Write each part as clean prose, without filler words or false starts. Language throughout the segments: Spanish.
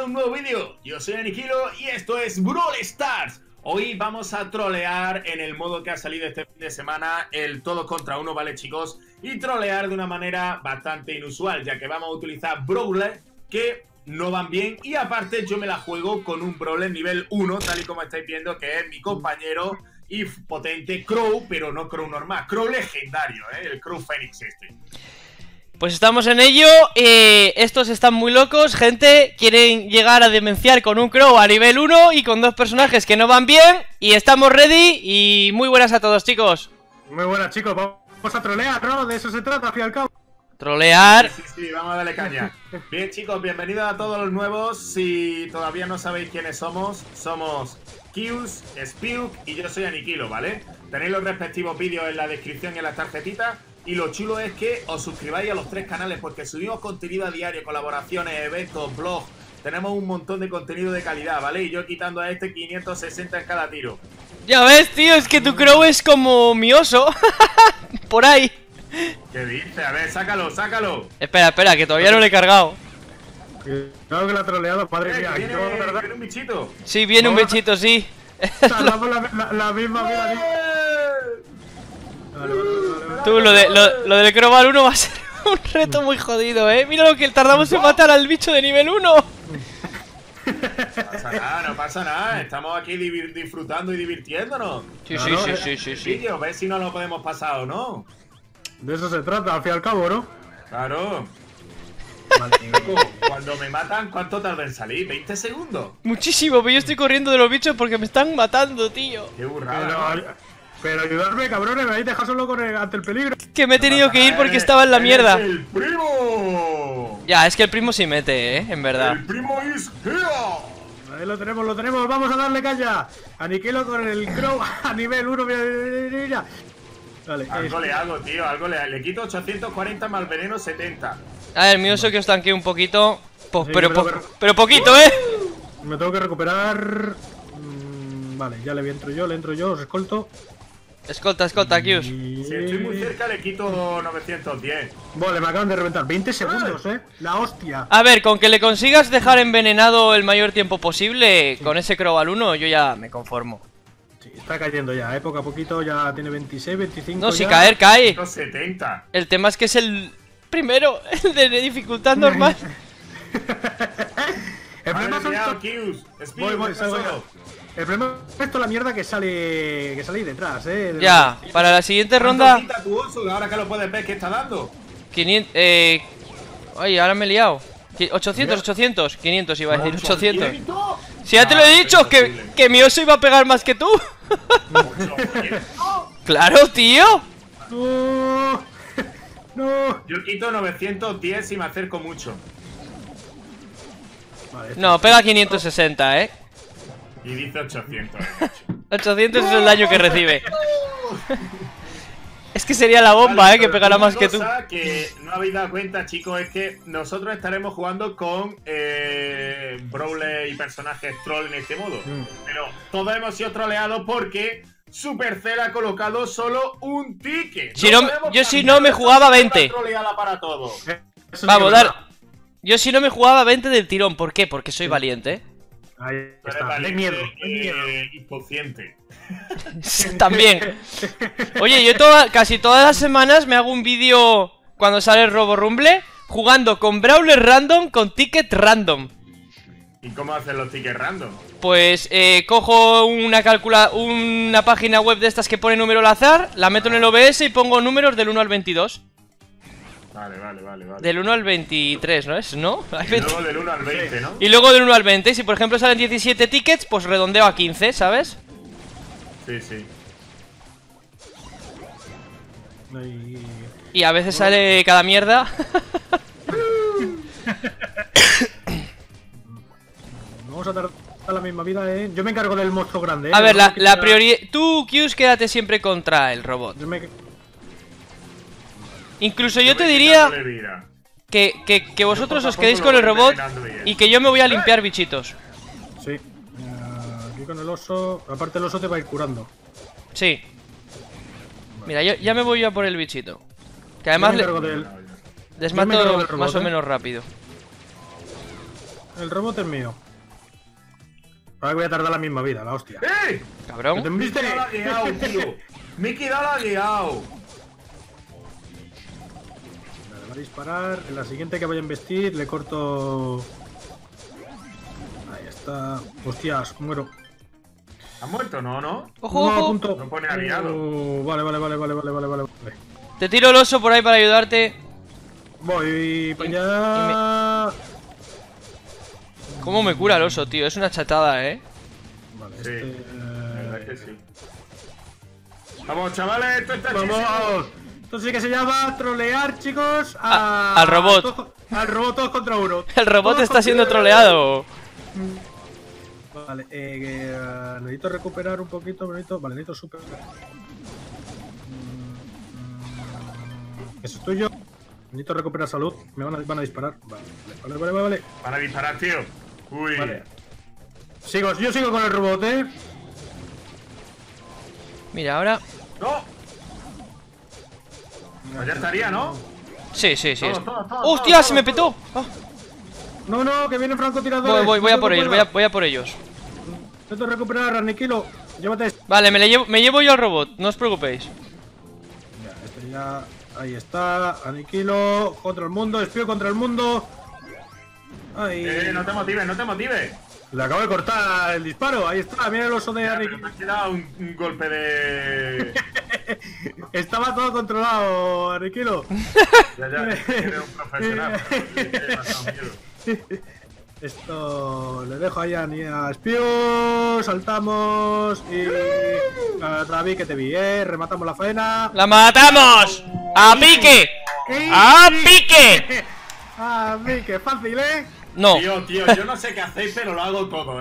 un nuevo vídeo. Yo soy Aniquilo y esto es Brawl Stars. Hoy vamos a trolear en el modo que ha salido este fin de semana, el todos contra uno, ¿vale, chicos? Y trolear de una manera bastante inusual, ya que vamos a utilizar brawlers que no van bien. Y aparte yo me la juego con un brawler nivel 1, tal y como estáis viendo, que es mi compañero y potente Crow, pero no Crow normal, Crow legendario, el Crow Fénix este. Pues estamos en ello, estos están muy locos, gente, quieren llegar a demenciar con un Crow a nivel 1 y con dos personajes que no van bien, y estamos ready, y muy buenas a todos, chicos. Muy buenas, chicos, vamos a trolear, ¿no? De eso se trata, al fin y al cabo. Trolear. Sí, vamos a darle caña. Bien, chicos, bienvenidos a todos los nuevos. Si todavía no sabéis quiénes somos, somos Kius, Spiuk y yo soy Aniquilo, ¿vale? Tenéis los respectivos vídeos en la descripción y en las tarjetitas. Y lo chulo es que os suscribáis a los tres canales porque subimos contenido a diario, colaboraciones, eventos, blogs. Tenemos un montón de contenido de calidad, ¿vale? Y yo quitando a este 560 en cada tiro. Ya ves, tío, es que tu Crow es como mi oso. Por ahí. ¿Qué dice? A ver, sácalo, sácalo. Espera, que todavía no le he cargado. Claro que la ha troleado, padre mía. Viene un bichito. Sí, viene un bichito, sí. Tardamos la misma vida. Tú, lo del Crow al 1 va a ser un reto muy jodido, Mira lo que tardamos en matar al bicho de nivel 1. No pasa nada, no pasa nada. Estamos aquí disfrutando y divirtiéndonos. Sí. A ver si no lo podemos pasar o no. De eso se trata, al fin y al cabo, ¿no? Claro. Cuando me matan, ¿cuánto tarda en salir? ¿20 segundos? Muchísimo, pero yo estoy corriendo de los bichos porque me están matando, tío. Qué burrada. Pero ayudarme, cabrones, me habéis dejado solo ante el peligro. Que me he tenido que ir porque estaba en la mierda. ¡El primo! Ya, es que el primo sí mete, en verdad. ¡El primo is here! Ahí lo tenemos, vamos a darle caña. Aniquilo con el Crow a nivel 1, mira. Vale, algo le hago, tío, algo le quito 840 más veneno 70. A ver, mi oso que os tanquee un poquito. Pues, Sí, pero poquito, Me tengo que recuperar. Vale, ya le entro yo, os escolto. Escolta, Kius. Si estoy muy cerca le quito 910. Vale, me acaban de reventar 20 segundos, la hostia. A ver, con que le consigas dejar envenenado el mayor tiempo posible, con ese Crow al 1, yo ya me conformo. Sí, está cayendo ya, poco a poquito ya tiene 26, 25. No, si ya. caer, cae. 170. El tema es que es el primero, el de dificultad normal. El problema son Kius. El problema es toda la mierda que sale ahí detrás, Ya, para la siguiente ronda. Tu oso, ahora que lo puedes ver, ¿qué está dando? 500, Ay, ahora me he liado. 800, 500 iba a decir, 800. Si ya te lo he dicho, que mi oso iba a pegar más que tú. Claro, tío. No. Yo quito 910 y me acerco mucho. Vale, No, pega 560, Y dice 800. 800 es el daño que recibe. Es que sería la bomba, Vale, que pegará más que tú. Una cosa que no habéis dado cuenta, chicos, es que nosotros estaremos jugando con brawler y personajes troll en este modo. Pero todos hemos sido troleados porque Supercell ha colocado solo un ticket. Yo si no me jugaba 20. Para todo. Vamos, yo si no me jugaba 20 del tirón. ¿Por qué? Porque soy valiente. Ahí está, de miedo. Inconsciente. También. Oye, yo casi todas las semanas me hago un vídeo cuando sale el Robo Rumble jugando con brawler random, con ticket random. ¿Y cómo hacen los tickets random? Pues cojo una página web de estas que pone número al azar, la meto en el OBS y pongo números del 1 al 22. Vale. Del 1 al 23, ¿no es? ¿No? Y luego del 1 al 20, ¿no? Y luego del 1 al 20. Y si por ejemplo salen 17 tickets, pues redondeo a 15, ¿sabes? Sí. Y a veces sale cada mierda. Vamos a tardar la misma vida, Yo me encargo del monstruo grande, A ver, la prioridad... Tú, Kius, quédate siempre contra el robot. Incluso yo te diría que vosotros os quedéis con el robot y que yo me voy a limpiar bichitos. Sí. Aquí con el oso... Aparte el oso te va a ir curando. Sí. Mira, ya me voy a por el bichito. Que además desmato robot, más o menos rápido. El robot es mío. Ahora que voy a tardar la misma vida, la hostia. ¡Eh! Cabrón. ¿Te Me he viste? quedado lagueado, tío. Me he quedado lagueado. Vale, va a disparar. En la siguiente que vaya a investir le corto... Ahí está. Hostias, muero. ¿Has muerto? No, no. Ojo, No, a ojo. punto. No pone aliado. Vale. Te tiro el oso por ahí para ayudarte. Voy para allá. ¿Cómo me cura el oso, tío? Es una chatada, ¿eh? Vale, Sí, la verdad que sí. Vamos, chavales, esto está Vamos. Esto sí que se llama trolear, chicos. Al robot. Al robot todos contra uno. El robot Todos está contra siendo uno. troleado. Vale, necesito recuperar un poquito, Benito. Vale, necesito super. Eso es tuyo. Necesito recuperar salud. Van a disparar. Vale. Van a disparar, tío. Uy. Vale. Yo sigo con el robot, Mira, ahora... ¡No! Pues ya estaría, ¿no? Sí. Todo. ¡Hostia! ¡Se me petó! Ah. No, que vienen francotiradores. Voy a por ellos, voy a por ellos. Necesito recuperar, Aniquilo. Llévate esto. Vale, me llevo yo al robot, no os preocupéis. Ya, este ya. Ahí está. Aniquilo. Contra el mundo. Espío contra el mundo. Ahí. No te motives. Le acabo de cortar el disparo. Ahí está. Mira el oso de Ya, pero Aniquilo. me has quedado un golpe de... Estaba todo controlado, Aniquilo. Ya, eres un profesional. Pero me he pasado miedo. Esto le dejo ahí a Espío. Saltamos. Y. Travi, que te vi, rematamos la faena. ¡La matamos! ¡A pique! ¡A pique! ¡A pique! Fácil, No, Tío, yo no sé qué hacéis, pero lo hago todo,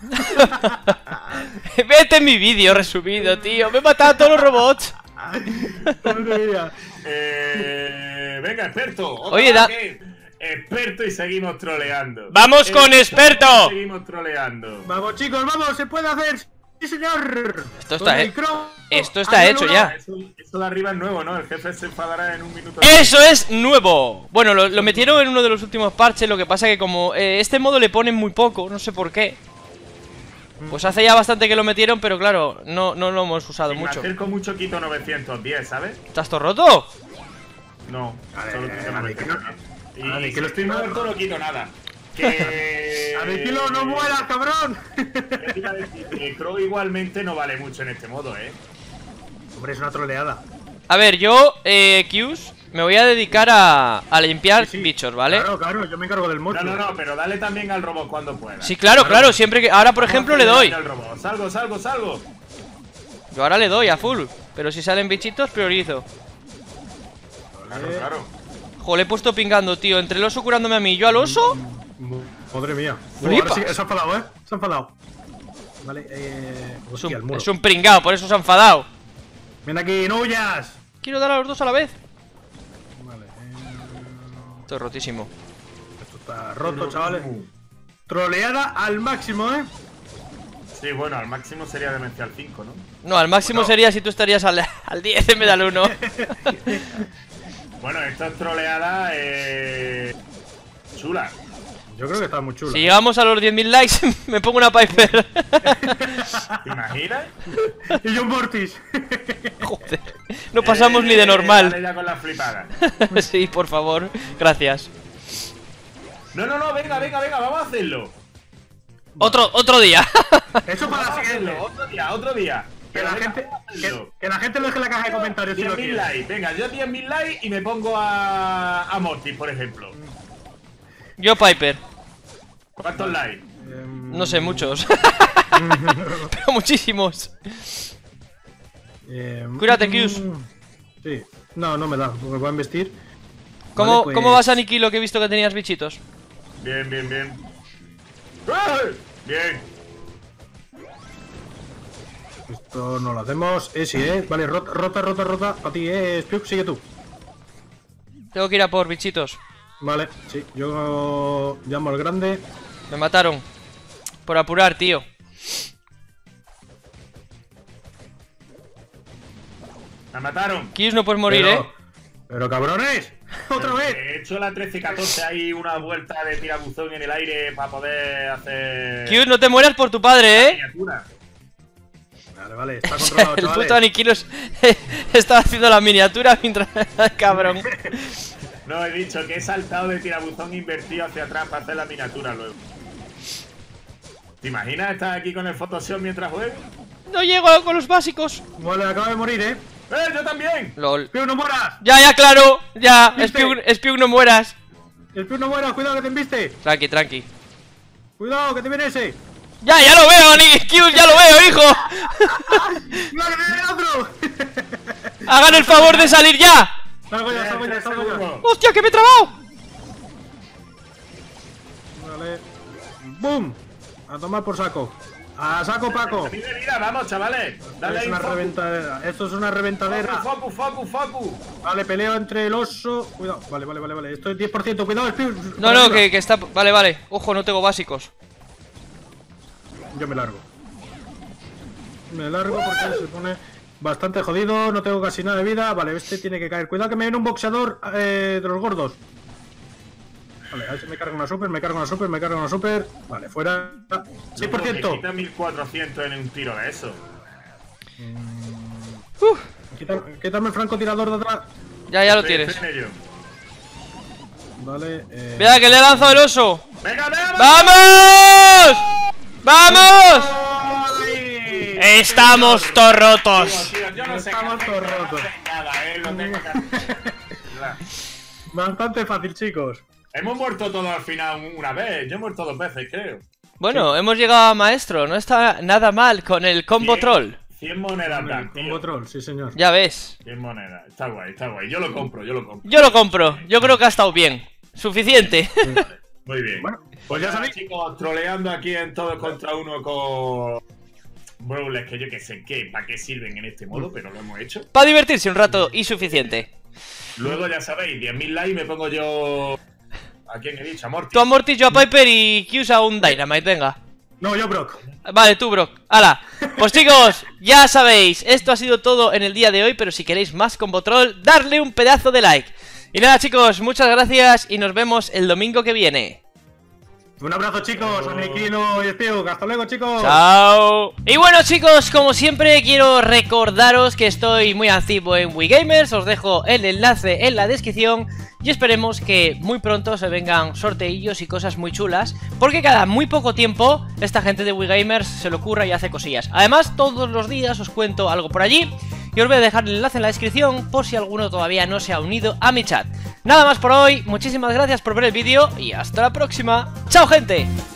vete en mi vídeo resumido, tío. Me he matado a todos los robots. Madre mía. Venga, experto. Oye, Experto y seguimos troleando. ¡Vamos con experto! Seguimos troleando. Vamos, chicos, vamos, se puede hacer. ¡Sí, señor! Esto Con está, el crow. esto está hecho ya. Eso de arriba es nuevo, ¿no? El jefe se enfadará en un minuto. ¡Eso es nuevo! Bueno, lo metieron en uno de los últimos parches. Lo que pasa que como este modo le ponen muy poco, no sé por qué. Pues hace ya bastante que lo metieron, pero claro, no lo hemos usado Si mucho. me acerco mucho quito 910, ¿sabes? ¿Estás todo roto? No, solo quito Aniquilo. 910. Y Aniquilo, si lo estoy muerto no quito nada. Que... ¡Aniquilo, no mueras, cabrón! El Crow igualmente no vale mucho en este modo, Hombre, es una troleada. A ver, yo, Qs, me voy a dedicar a limpiar Sí. bichos, ¿vale? Claro, yo me encargo del monstruo. No, pero dale también al robot cuando pueda. Sí, claro, siempre que... Ahora, por ejemplo, le doy. Al robot. Salgo. Yo ahora le doy a full. Pero si salen bichitos, priorizo. Claro. Joder, le he puesto pingando, tío. Entre el oso curándome a mí y yo al oso. Madre mía. Flipas. Ahora sí, se ha enfadado, se ha enfadado. Vale, hostia, el muro. Es un pringao, por eso se ha enfadado. Ven aquí, no huyas. Quiero dar a los dos a la vez. Vale, Esto es rotísimo. esto está roto, chavales. Troleada al máximo, Sí, bueno, al máximo sería demencial 5, ¿no? No, al máximo Bueno. sería si tú estarías al 10 en vez del 1. Bueno, esta es troleada chula. Yo creo que está muy chulo. Si llegamos a los 10.000 likes, me pongo una Piper. ¿Te imaginas? Y yo un Mortis. Joder, no pasamos ni de Dale normal. ya con la flipada. Sí, por favor, gracias. No, venga, vamos a hacerlo. Otro día. Eso para la Vamos a siguiente. hacerlo, otro día. Que Pero la, venga, gente, vamos a hacerlo. que la gente lo deje en la caja de comentarios si lo 10.000 quiere. likes, venga, yo 10.000 likes y me pongo a Morty, por ejemplo. Yo Piper. ¿Cuántos likes? No sé, muchos. Pero muchísimos. Cuídate, Qs. Sí. No me da, me voy a investir. ¿Cómo, Vale, pues- ¿Cómo vas a Aniquilo que he visto que tenías bichitos? Bien. ¡Eh! Bien. Esto no lo hacemos. Sí, Vale, rota. A ti, Spiuk, sigue tú. Tengo que ir a por bichitos. Vale, sí. Yo llamo al grande. Me mataron. Por apurar, tío. Me mataron. Qs no puedes morir, Pero cabrones. ¡Otra vez! He hecho la 13-14 ahí una vuelta de tirabuzón en el aire para poder hacer. Q, no te mueras por tu padre, miniatura. Vale, está controlado, El chavales. puto Aniquilos estaba haciendo la miniatura mientras... Cabrón. No, he dicho que he saltado de tirabuzón invertido hacia atrás para hacer la miniatura luego. ¿Te imaginas estar aquí con el Photoshop mientras juego? No llego con los básicos. Vale, acaba de morir, Yo también! LOL. ¡Spion, no mueras! Ya, claro. Ya, ¿Viste? Spion, no mueras. ¡El Spion no mueras! ¡Cuidado que te embiste! Tranqui. ¡Cuidado que te viene ese! Ya lo veo, Aniquilos, ya lo veo, hijo. ¡Cuidado que te viene el otro! Hagan el favor de salir ya. Salgo ya, salgo ya, salgo ya. ¡Hostia, que me he trabado! Vale. ¡Bum! A tomar por saco. ¡A saco, Paco! Mira, vamos, chavales. Dale Es ahí una focus. reventadera. Esto es una reventadera. Focus. Vale, peleo entre el oso. Cuidado. Vale. Esto es 10%. Cuidado, Spion. No, que está... Vale. Ojo, no tengo básicos. Yo me largo. Me largo porque se pone bastante jodido. No tengo casi nada de vida. Vale, este tiene que caer. Cuidado que me viene un boxeador de los gordos. Vale, a ver si me carga una super, me carga una super. Vale, fuera. 6%. Quita 1400 en un tiro de eso. Quítame el francotirador de atrás. Ya lo tienes. Estoy en ello. Vale, Mira que le he lanzado el oso. ¡Venga! ¡Vamos! ¡Ay! Estamos todos rotos. Tío, yo no sé Estamos qué todos hacer, rotos. no sé nada, lo tengo que hacer. Bastante fácil, chicos. Hemos muerto todos al final una vez. Yo he muerto 2 veces, creo. Bueno, hemos llegado a maestro. No está nada mal con el combo troll. 100 monedas dan, tío. Combo troll, sí señor. Ya ves. 100 monedas. Está guay. Yo lo compro. Yo lo compro. Yo creo que ha estado bien. Suficiente. Muy bien. Bueno, Pues ya sabéis, chicos, troleando aquí en todos contra uno con brawlers que yo que sé qué, para qué sirven en este modo, pero lo hemos hecho. Para divertirse un rato y suficiente. Luego ya sabéis, 10.000 likes me pongo yo... ¿A quién he dicho? A Morty. Tú a Mortis, yo a Piper y Q a un Dynamite, venga. No, yo Brock. Vale, tú, Brock. ¡Hala! Pues chicos, ya sabéis, esto ha sido todo en el día de hoy, pero si queréis más Combo Troll, darle un pedazo de like. Y nada, chicos, muchas gracias y nos vemos el domingo que viene. Un abrazo, chicos. Aniquilo y Spion. Hasta luego, chicos. ¡Chao! Y bueno, chicos, como siempre quiero recordaros que estoy muy activo en WeGamers. Os dejo el enlace en la descripción. Y esperemos que muy pronto se vengan sorteillos y cosas muy chulas, porque cada muy poco tiempo esta gente de WeGamers se le ocurra y hace cosillas. Además, todos los días os cuento algo por allí. Y os voy a dejar el enlace en la descripción por si alguno todavía no se ha unido a mi chat. Nada más por hoy, muchísimas gracias por ver el vídeo y hasta la próxima. ¡Chao, gente!